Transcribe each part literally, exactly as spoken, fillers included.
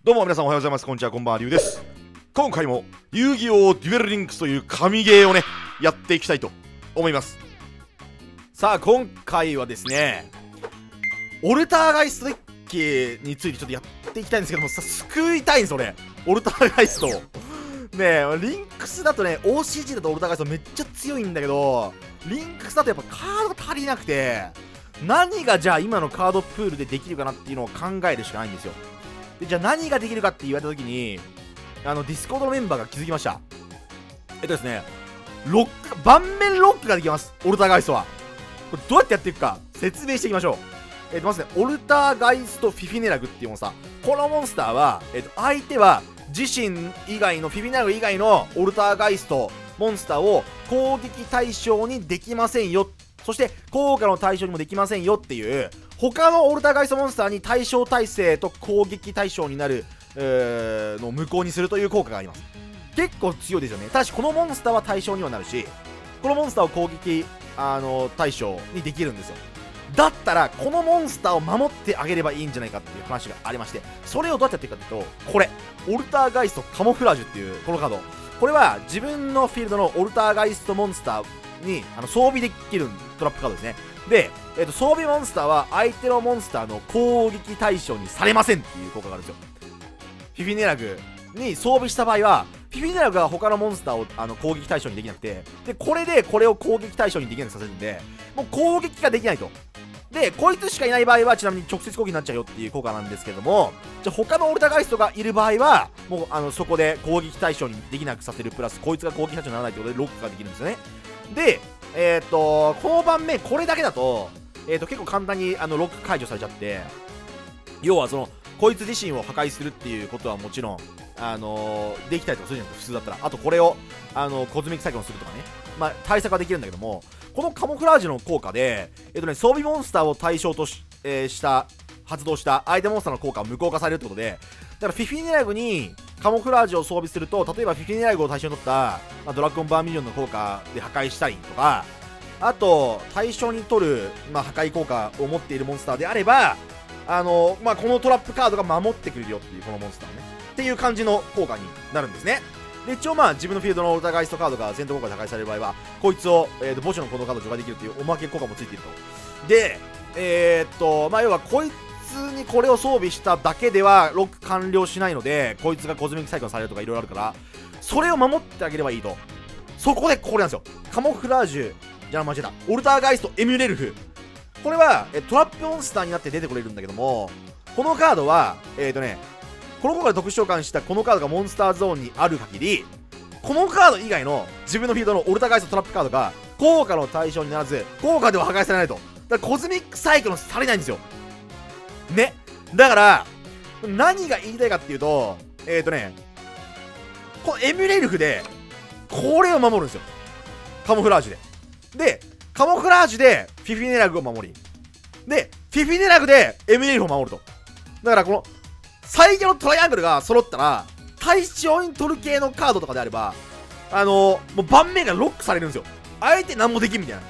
どうも皆さんおはようございます。こんにちは、こんばんは、りゅうです。今回も遊戯王デュエルリンクスという神ゲーをね、やっていきたいと思います。さあ、今回はですね、オルターガイストデッキについてちょっとやっていきたいんですけども、さ、救いたいんですよね、オルターガイストを。ねえ、リンクスだとね、オーシージー だとオルターガイストめっちゃ強いんだけど、リンクスだとやっぱカードが足りなくて、何がじゃあ今のカードプールでできるかなっていうのを考えるしかないんですよ。で、じゃあ何ができるかって言われた時に、あのディスコードのメンバーが気づきました。えっとですね、ロック盤面ロックができます、オルターガイストは。これどうやってやっていくか説明していきましょう。えっとまずね、オルターガイストフィフィネラグっていうモンスター、このモンスターは、えっと相手は自身以外のフィフィネラグ以外のオルターガイストモンスターを攻撃対象にできませんよ、そして効果の対象にもできませんよっていう他のオルターガイストモンスターに対象耐性と攻撃対象になる、えー、のを無効にするという効果があります。結構強いですよね。ただしこのモンスターは対象にはなるし、このモンスターを攻撃あの対象にできるんですよ。だったらこのモンスターを守ってあげればいいんじゃないかっていう話がありまして、それをどうやってやっていくかというと、これオルターガイストカモフラージュっていうこのカード、これは自分のフィールドのオルターガイストモンスターにあの装備できるトラップカードですね。で、えー、と装備モンスターは相手のモンスターの攻撃対象にされませんっていう効果があるんですよ。フィフィネラグに装備した場合はフィフィネラグが他のモンスターをあの攻撃対象にできなくて、でこれでこれを攻撃対象にできなくさせるんで、もう攻撃ができないと。でこいつしかいない場合はちなみに直接攻撃になっちゃうよっていう効果なんですけども、じゃあ他のオルターガイストがいる場合はもうあのそこで攻撃対象にできなくさせるプラスこいつが攻撃対象にならないということでロックができるんですよね。でえっ、ー、とこの盤面これだけだと,、えー、と結構簡単にあのロック解除されちゃって、要はそのこいつ自身を破壊するっていうことはもちろんあのー、できたりとかするじゃないですか、普通だったら。あとこれをあのコズミックサイクルするとかね、まあ対策はできるんだけども、このカモフラージュの効果で、えっとね、装備モンスターを対象と し,、えー、した発動した相手モンスターの効果を無効化されるってことで、だからフィフィネラグにカモフラージュを装備すると、例えばフィフィネラグを対象に取った、まあ、ドラゴンバーミリオンの効果で破壊したりとか、あと対象に取る、まあ、破壊効果を持っているモンスターであれば、あのまあ、このトラップカードが守ってくれるよっていうこのモンスターねっていう感じの効果になるんですね。で一応まあ自分のフィールドのオルターガイストカードが戦闘効果で破壊される場合はこいつを、えー、と墓地のこのカードを除外できるっていうおまけ効果もついていると。でえー、っとまあ要はこいつにこれを装備しただけではロック完了しないので、こいつがコズミックサイクルされるとかいろいろあるから、それを守ってあげればいいと。そこでこれなんですよ、カモフラージュじゃあ間違えたオルターガイストエミュレルフ。これはえトラップモンスターになって出てこれるんだけども、このカードはえー、っとねこの効果で特殊召喚したこのカードがモンスターゾーンにある限り、このカード以外の自分のフィールドのオルターガイストトラップカードが効果の対象にならず効果では破壊されないと。だからコズミックサイクルされないんですよね。だから何が言いたいかっていうと、えっ、ー、とねこのエミュレルフでこれを守るんですよ、カモフラージュで。でカモフラージュでフィフィネラグを守り、でフィフィネラグでエミュレルフを守ると。だからこの最強のトライアングルが揃ったら対象に取る系のカードとかであれば、あのー、もう盤面がロックされるんですよ。相手何もできんみたいな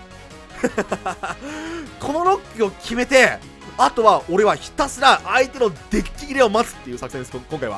このロックを決めて、あとは俺はひたすら相手のデッキ切れを待つっていう作戦です、今回は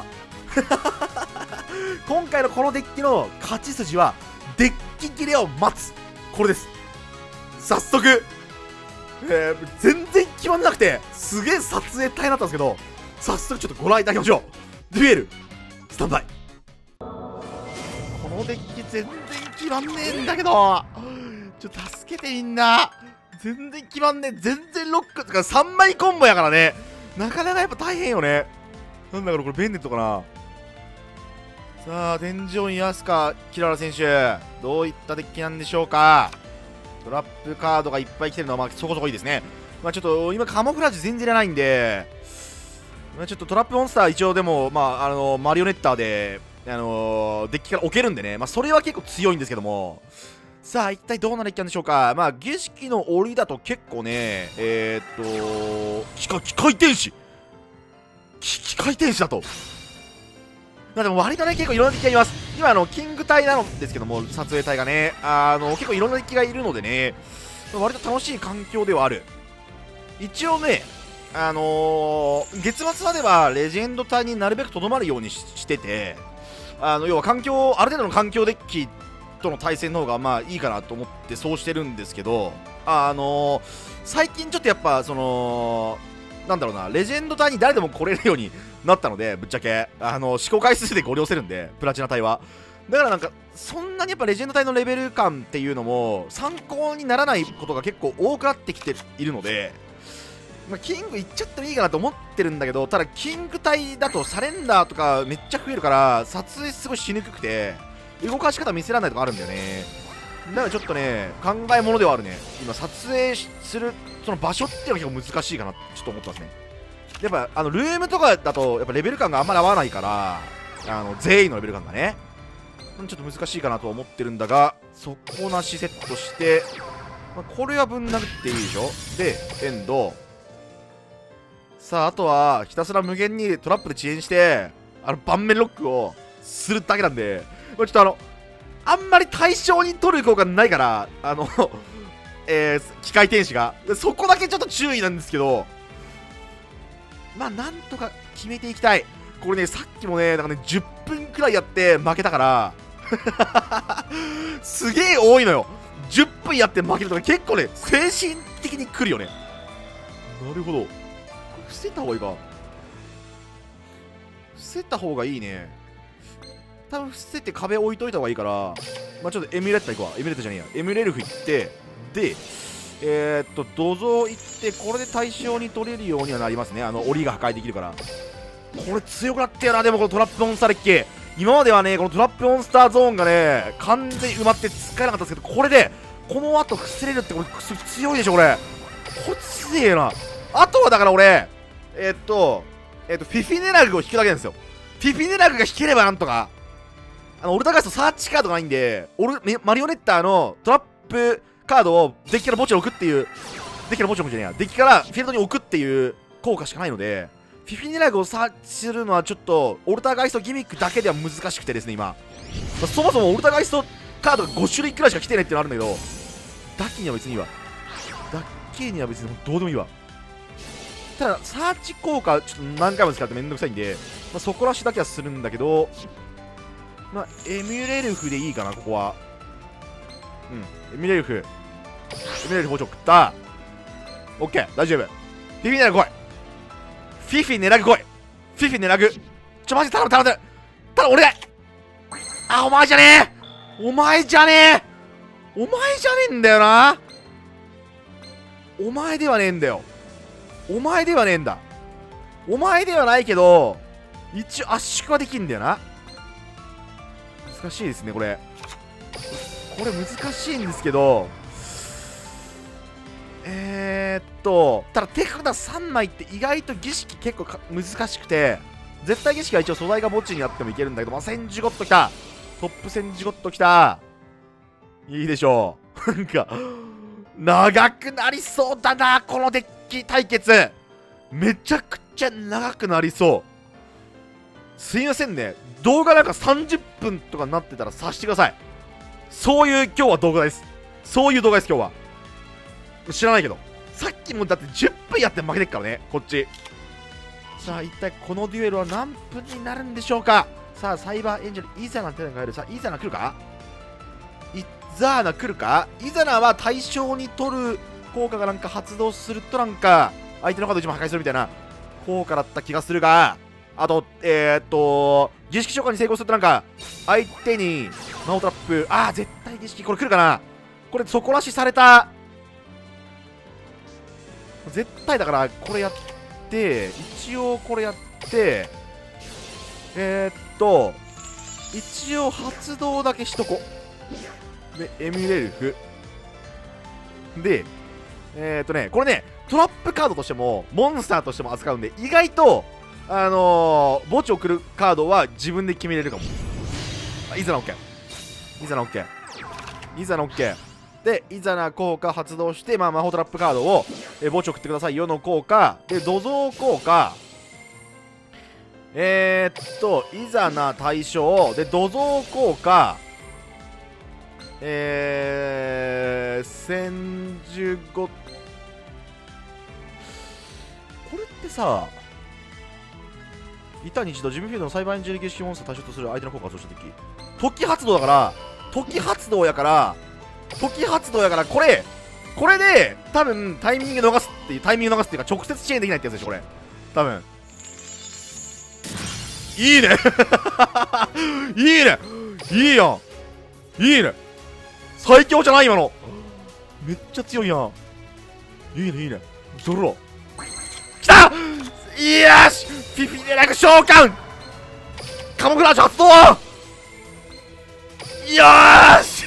今回のこのデッキの勝ち筋はデッキ切れを待つ、これです。早速、えー、全然決まんなくてすげえ撮影大変だったんですけど、早速ちょっとご覧いただきましょう。デュエルスタンバイ。このデッキ全然決まんねえんだけど、ちょっと助けてみんな。全然決まんねえ。全然ロックとかさんまいコンボやからね、なかなかやっぱ大変よね。なんだろうこれ、ベンネットかな。さあ天井にアスカキララ選手、どういったデッキなんでしょうか。トラップカードがいっぱい来てるのはまあそこそこいいですね。まあちょっと今カモフラージュ全然いらないんで、まあちょっとトラップモンスター一応でもまああのマリオネッターであのー、デッキから置けるんでね、まあそれは結構強いんですけども、さあ一体どんなデッキなんでしょうか。まあ儀式の檻だと結構ね、えー、っと機械機械天使機械天使だと、まあでも割とね結構いろんなデッキがいます。今あのキング隊なんですけども、撮影隊がねあの結構いろんなデッキがいるのでね、割と楽しい環境ではある。一応ねあのー、月末まではレジェンド隊になるべくとどまるように し, してて、あの要は環境、ある程度の環境デッキとの対戦の方がまあいいかなと思ってそうしてるんですけど、あのー、最近ちょっとやっぱそのなんだろうな、レジェンド隊に誰でも来れるようになったので、ぶっちゃけあの試行回数でご了せるんで、プラチナ隊はだからなんかそんなにやっぱレジェンド隊のレベル感っていうのも参考にならないことが結構多くなってきているので、まあ、キングいっちゃってもいいかなと思ってるんだけど、ただキング隊だとサレンダーとかめっちゃ増えるから撮影すごいしにくくて動かし方見せられないとかあるんだよね。だからちょっとね考えものではあるね。今撮影するその場所っていうのが結構難しいかなってちょっと思ってますね。やっぱあのルームとかだとやっぱレベル感があんまり合わないから、あの全員のレベル感がねちょっと難しいかなとは思ってるんだが、底なしセットして、まあ、これはぶん殴っていいでしょ。でエンド、さああとはひたすら無限にトラップで遅延してあの盤面ロックをするだけなんで、まあ、ちょっとあのあんまり対象に取る効果ないから、あのえー、機械天使がそこだけちょっと注意なんですけど、まあなんとか決めていきたい。これねさっきもねなんかねじゅっぷんくらいやって負けたからすげえ多いのよ。じゅっぷんやって負けるとか結構ね精神的にくるよね。なるほど、伏せた方がいいか。伏せた方がいいね。多分伏せて壁置いといた方がいいから、まあちょっとエミュレッタ行くわ。エミュレッタじゃねえや、エミュレルフ行って、でえー、っと土蔵行って、これで対象に取れるようにはなりますね。あの檻が破壊できるから。これ強くなったよな。でもこのトラップモンスターデッキ、今まではねこのトラップモンスターゾーンがね完全に埋まって使えなかったんですけど、これでこの後伏せれるってこれ強いでしょ。これこれ強えな。あとはだから俺えー、っとえー、っとフィフィネラグを引くだけなんですよ。フィフィネラグが引ければなんとか、あのオルタガイストサーチカードがないんで、オルマリオネッターのトラップカードをデッキから墓地に置くっていう、デッキから墓地に置くじゃねえや、デッキからフィールドに置くっていう効果しかないので、フィフィネラグをサーチするのはちょっとオルタガイストギミックだけでは難しくてですね、今、まあ、そもそもオルタガイストカードがご種類くらいしか来てないっていうのあるんだけど、ダッキーには別にいいわ。ダッキーには別にどうでもいいわ。ただサーチ効果ちょっと何回も使ってめんどくさいんで、まあ、そこらしだけはするんだけど、まあエミュレルフでいいかな、ここは。うんエミュレルフエミュレルフ包丁食った。オッケー大丈夫。フィフィネラグ来い、フィフィネラグ来い、フィフィネラグちょマジ頼む頼む頼む頼む、お願い。あお前じゃねえお前じゃねえお前じゃねえんだよな。お前ではねえんだよ。お前ではねえんだ。お前ではないけど一応圧縮はできんだよな。難しいですねこれ。これ難しいんですけど、えー、っとただ手札さんまいって意外と儀式結構か難しくて、絶対儀式は一応素材が墓地にあってもいけるんだけど、まあ、戦時ゴッドきた、トップ戦時ゴッドきた、いいでしょうなんか長くなりそうだなこのデッキ対決。めちゃくちゃ長くなりそう。すいませんね、動画なんかさんじゅっぷんとかになってたらさしてください。そういう今日は動画です。そういう動画です今日は。知らないけどさっきもだってじゅっぷんやって負けてっからねこっち。さあ一体このデュエルは何分になるんでしょうか。さあサイバーエンジェルイザナってのがいる。さあイザナ来るか、イザーナ来るか。イザナは対象に取る効果がなんか発動するとなんか相手のカードいちまい破壊するみたいな効果だった気がするが、あとえー、っと儀式召喚に成功するとなんか相手に魔法トラップ、ああ絶対儀式これ来るかな。これ底なしされた絶対だからこれやって一応これやってえー、っと一応発動だけしとこでエミュレルフでえー、っとねこれねトラップカードとしてもモンスターとしても扱うんで、意外とあのー、墓地を送るカードは自分で決めれるかも。イザナ OK、 イザナ OK、 イザナ OK でイザナ効果発動して、まあ、魔法トラップカードを、えー、墓地送ってくださいよの効果で、土蔵効果えー、っとイザナ対象で土蔵効果えー、千住ごこれさ、板に一度自分フィールドのサイバーエンジェル儀式モンスター対象とする相手の効果を上昇した時、時発動だから、時発動やから、時発動やから、これ、これで、多分タイミング逃すっていう、タイミング逃すっていうか、直接支援できないってやつでしょ、これ。多分。いいねいいねいいやんいいね最強じゃない今のめっちゃ強いやん。いいねいいねドローきたいやしフィフィネラク召喚カモフラージュ発動よーし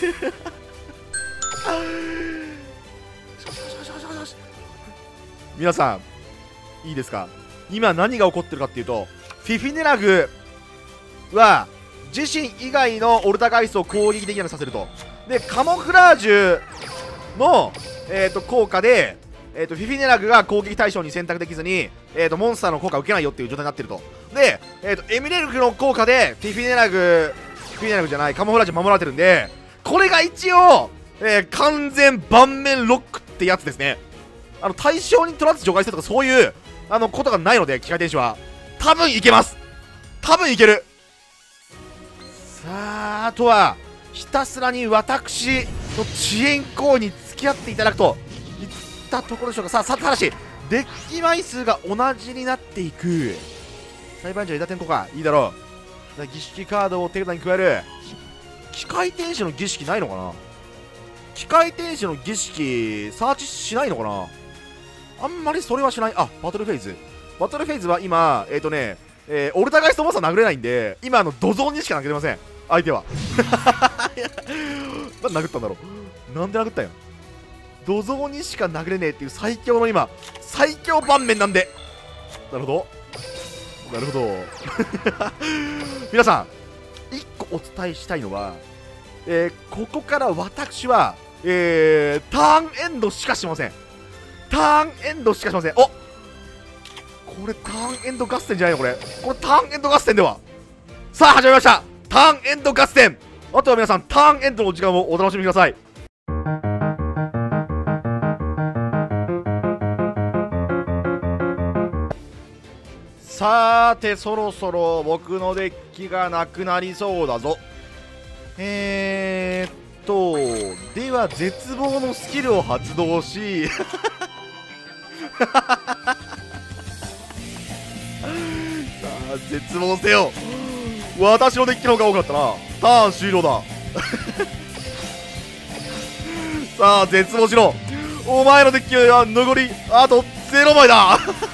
皆さんいいですか、今何が起こってるかっていうと、フィフィネラグは自身以外のオルタガイスを攻撃できなくさせると。でカモフラージュの、えー、と効果で、えー、とフィフィネラグが攻撃対象に選択できずに、えー、とモンスターの効果を受けないよっていう状態になってると。で、えー、とエミレルグの効果でフィフィネラグフィフィネラグじゃないカモフラージュ守られてるんで、これが一応、えー、完全盤面ロックってやつですね。あの対象に取らず除外するとかそういうあのことがないので、機械天使は多分いけます。多分いける。さあ、あとはひたすらに私の遅延行為に付き合っていただくといったところでしょうか。さあ、さただしデッキ枚数が同じになっていく。裁判所枝天効果いいだろう。儀式カードを手札に加える。機械天使の儀式ないのかな。機械天使の儀式サーチしないのかな。あんまりそれはしない。あ、バトルフェイズバトルフェイズは今えっ、ー、とねえー、オルタガイストモンスター殴れないんで、今あの土蔵にしか殴れません、相手はなんで殴ったんだろう。なんで殴ったんや。土蔵にしか殴れねえっていう最強の今最強盤面なんで。なるほどなるほど皆さんいっこお伝えしたいのは、えー、ここから私は、えー、ターンエンドしかしません。ターンエンドしかしません。おこれターンエンド合戦じゃないのこれ。これターンエンド合戦では。さあ始まりました、ターンエンド合戦。あとは皆さんターンエンドの時間をお楽しみください。さーてそろそろ僕のデッキがなくなりそうだぞ。えーっとでは絶望のスキルを発動しさあ絶望せよ。私のデッキの方が多かったな。ターン終了ださあ絶望しろ。お前のデッキは残りあとゼロまいだ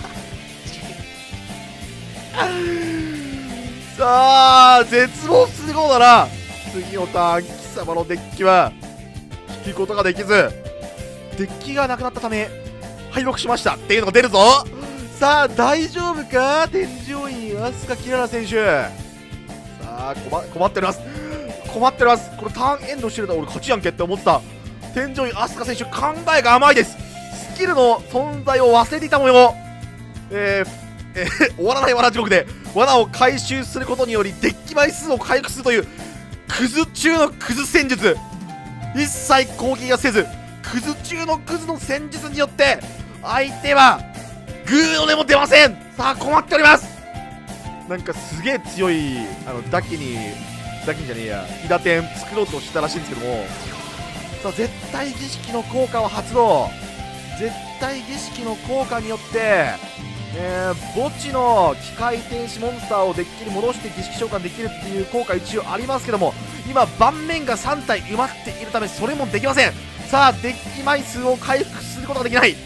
さあ絶望するようだな。次のターン貴様のデッキは引くことができず、デッキがなくなったため敗北しましたっていうのが出るぞ。さあ大丈夫か天井員飛鳥キララ選手。さあ困困っております困っております。これターンエンドしてると俺勝ちやんけって思ってた天井員飛鳥選手、考えが甘いです。スキルの存在を忘れていた模様。えーえー、終わらない罠地獄で罠を回収することによりデッキ枚数を回復するというクズ中のクズ戦術。一切攻撃がせずクズ中のクズの戦術によって相手はグーの根も出ません。さあ困っております。なんかすげえ強いあのダキにダキにじゃねえやイダテン作ろうとしたらしいんですけども、さあ絶対儀式の効果を発動。絶対儀式の効果によってえー、墓地の機械天使モンスターをデッキに戻して儀式召喚できるっていう効果一応ありますけども、今盤面がさん体埋まっているためそれもできません。さあデッキ枚数を回復することができない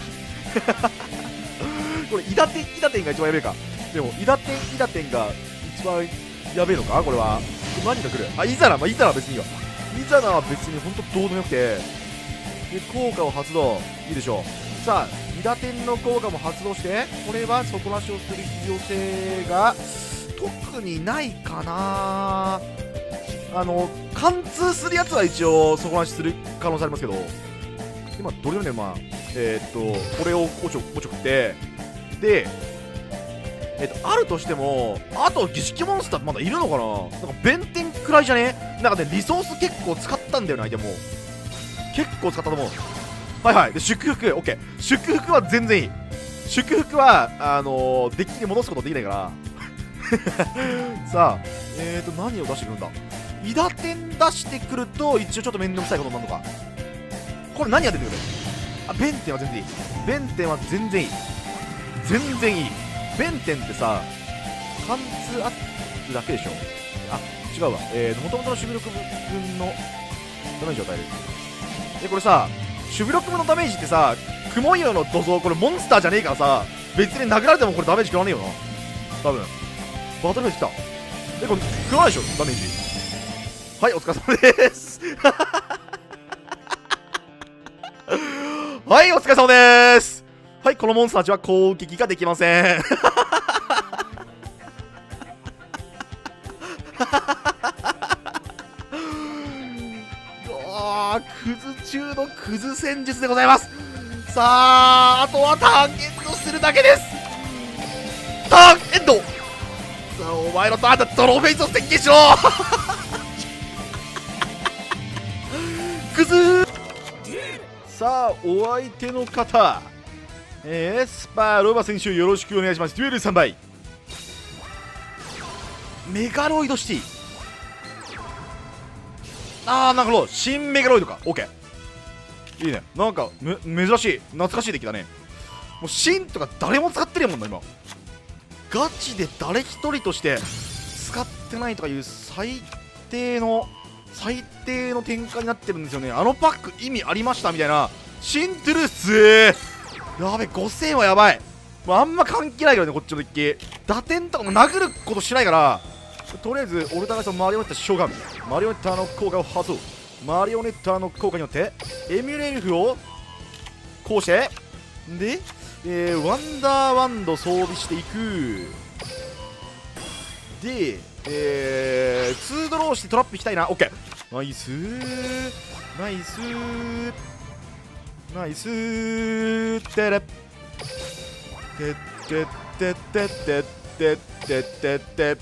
これイダテンイダテンが一番やべえか。でもイダテンイダテンが一番やべえのかこれは。何が来る。あイザナ、まあ、イザナは別にいいわ。イザナは別に本当どうでもよくて、で効果を発動いいでしょう。さあイダテンの効果も発動して、これは底なしをする必要性が特にないかな。あの貫通するやつは一応底なしする可能性ありますけど、今どれよねまあえー、っとこれをおちょおちょくってでえー、っとあるとしても、あと儀式モンスターまだいるのかな。なんか弁天くらいじゃね。なんかねリソース結構使ったんだよな相手も。結構使ったと思う。はいはい。で祝福 OK。祝福は全然いい。 祝福はあのー、デッキに戻すことできないからさあえーと何を出してくるんだ。伊達天出してくると一応ちょっと面倒くさいことになるのか。これ何が出てくる。あ、弁天は全然いい。弁天は全然いい。全然いい。弁天ってさ貫通アップだけでしょ。あ、違うわ。えーと、もともとの守備力分のダメージを与える。で、これさ、守備力分のダメージってさ、雲色の土蔵、これモンスターじゃねえからさ、別に殴られてもこれダメージ食わねえよな。多分。バトルフェス来た。え、これ食わないでしょ、ダメージ。はい、お疲れ様です。はい、お疲れ様です。はい、このモンスターたちは攻撃ができません。クズ中のクズ戦術でございます。さあ、あとはターンエンドするだけです。ターンエンド。さあ、お前のターンだ。ドローフェイスを宣言しろ。クズ。さあ、お相手の方、えー、エスパーロバ選手よろしくお願いします。デュエルさんばいメガロイドシティ。あー、なるほど。新メガロイドか。オッケー。いいね。なんか、め、珍しい。懐かしいデッキだね。もう、新とか誰も使ってるやもんな、今。ガチで誰一人として使ってないとかいう最低の、最低の展開になってるんですよね。あのパック意味ありましたみたいな。新トゥルースー。やべ、ごせんはやばい。もうあんま関係ないからね、こっちのデッキ。打点とかも殴ることしないから、とりあえず、オルタナさんマリオネッタ召喚。マリオネッタの効果を発動。マリオネッタの効果によって、エミュレルフを、こうして、で、えー、ワンダーワンド装備していく。で、えー、ツードローしてトラップいきたいな。オッケー。ナイスー。ナイスー。ナイスー。てれ。てってってってってってってってってって。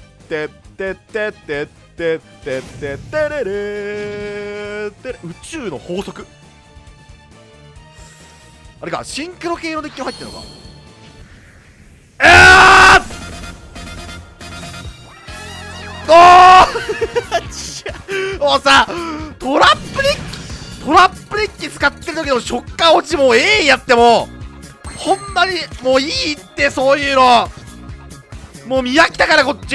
てってってってってってってれれーって宇宙の法則。あれか、シンクロ系のデッキも入ってるのか。えーおーもうさ、トラップデッキトラップデッキ使ってる時のショッカー落ちもうええやってもほんまにもういいって。そういうのもう見飽きたからこっち。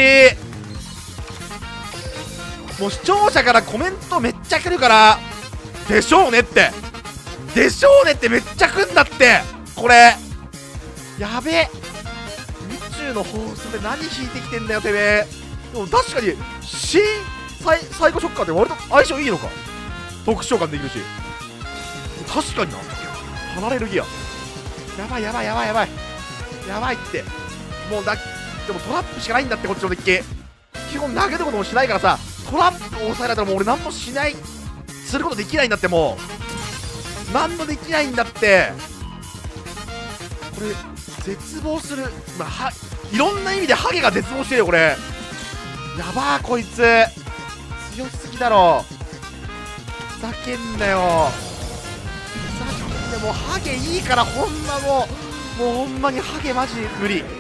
もう視聴者からコメントめっちゃ来るからでしょうねってでしょうねってめっちゃ来んだって。これやべえ。宇宙の法則で何引いてきてんだよてめえ。でも確かに新サイサイコショッカーって割と相性いいのか。特殊召喚できるし確かにな。離れるギアやばいやばいやばいやばいやばいって。もうだでもトラップしかないんだってこっちのデッキ。基本投げることもしないからさ、トラップを抑えられたらもう俺何もしないすることできないんだって。もう何もできないんだって。これ絶望する、まあ、はいろんな意味でハゲが絶望してるよこれ。やばーこいつ強すぎだろ。ふざけんなよふざけんな。もうハゲいいからほんまもうもうほんまにハゲマジ無理。